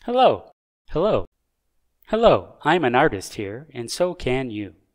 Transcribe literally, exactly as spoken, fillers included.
Hello, hello, hello, I'm an artist here, and so can you.